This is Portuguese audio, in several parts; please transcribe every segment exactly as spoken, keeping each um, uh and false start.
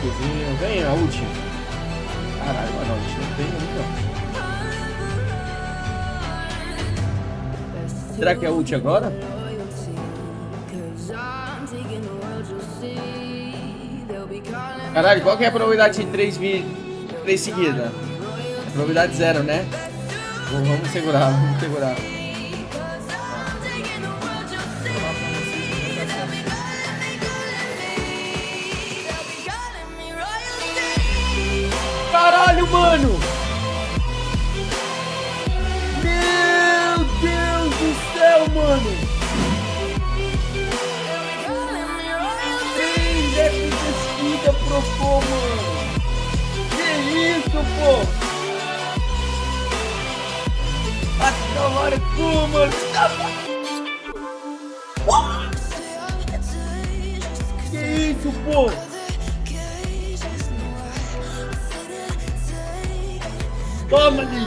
Epicozinho. Vem a última. Caralho, mano, a última não tem nunca. Será que é a última agora? Caralho, qual que é a probabilidade de três mil três seguidas? A probabilidade zero, né? Bom, vamos segurar, vamos segurar. Caralho, mano! Meu Deus do céu, mano! Três épicas seguidas propô, mano! Que isso, pô! Agora cu, mano! Que isso, pô! Toma ali!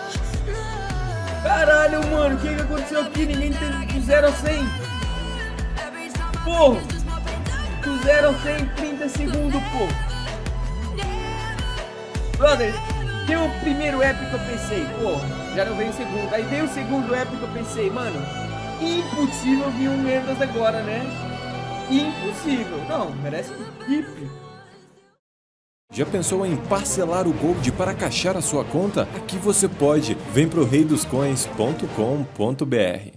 Caralho, mano, o que que aconteceu aqui? Ninguém tem do zero a cem! Porra! Do zero a cem, trinta segundos, pô! Brother, deu o primeiro épico, eu pensei, pô, já não veio o segundo. Aí veio o segundo épico, eu pensei, mano, impossível vir um Mendas agora, né? Impossível! Não, merece um hip. Já pensou em parcelar o Gold para caixar a sua conta? Aqui você pode. Vem pro rei dos coins ponto com ponto br.